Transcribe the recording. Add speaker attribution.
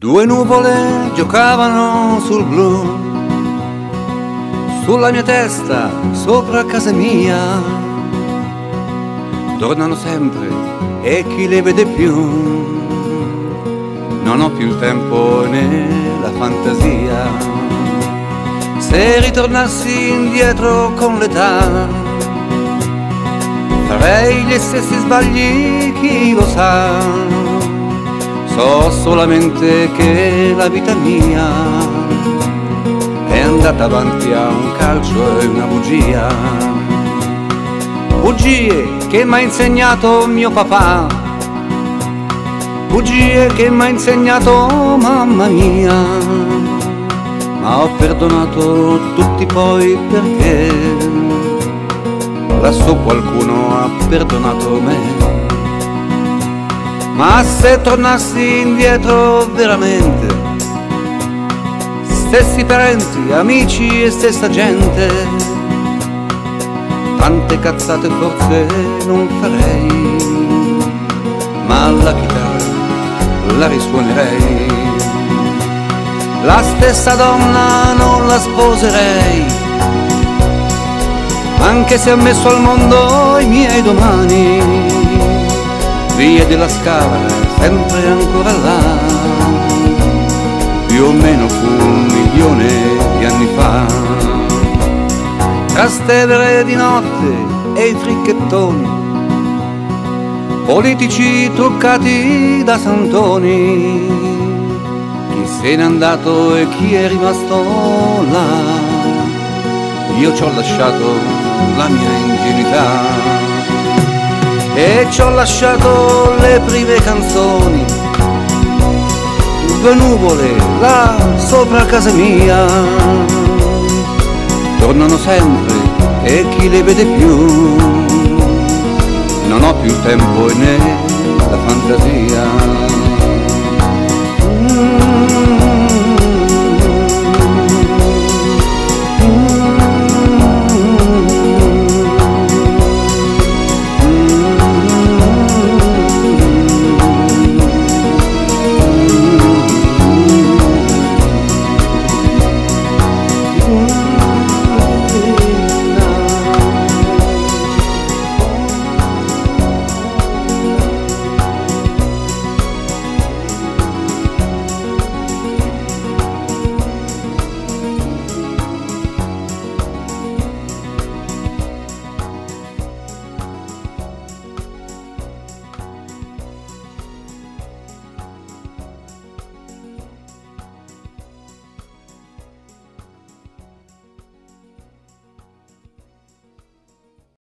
Speaker 1: Due nuvole giocavano sul blu, sulla mia testa, sopra casa mia. Tornano sempre e chi le vede più? Non ho più il tempo né la fantasia. Se ritornassi indietro con l'età, farei gli stessi sbagli, chi lo sa. So solamente che la vita mia è andata avanti a un calcio e una bugia. Bugie che m'ha insegnato mio papà, bugie che m'ha insegnato mamma mia. Ma ho perdonato tutti poi perché lassù qualcuno ha perdonato me. Ma se tornassi indietro veramente, stessi parenti, amici e stessa gente, tante cazzate forse non farei, ma la chitarra la risuonerei. La stessa donna non la sposerei, anche se ha messo al mondo i miei domani. Via della Scala, sempre ancora là, più o meno fu 1.000.000 di anni fa. Trastevere di notte e i fricchettoni, politici truccati da santoni, chi se n'è andato e chi è rimasto là. Io ci ho lasciato la mia ingenuità e ci ho lasciato le prime canzoni, due nuvole là sopra casa mia. Tornano sempre e chi le vede più? Non ho più il tempo né la fantasia.